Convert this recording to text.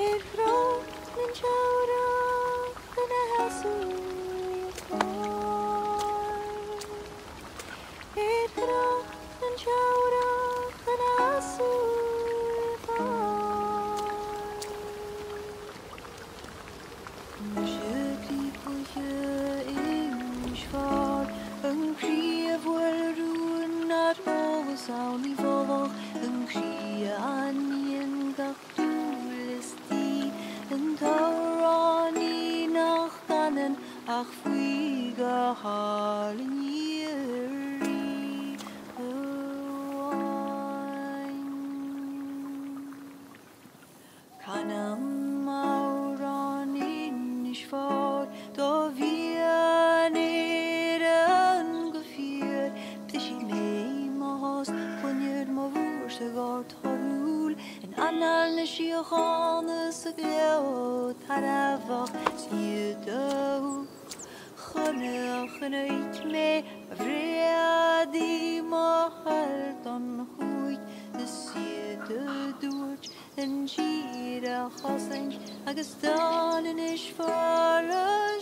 Het groot en jouwdag en een helsuje vaart. Het groot en jouwdag en een helsuje vaart. Je krieg voor je in zwaar, een krieg voor roen naar hoge zou niet volg, een krieg aan je dag doelest die, een taurani nach kannen, ach vliege halen jeri, Canam mauran in schwaar, da wir neren gefier, ptisch mee maast, wanneer ma woeste gaat harul, en annal ne shiachane se gleot, haravach, zie de Geneit me vredi ma dan goed de siete doet en gira chasens agus dan is vallen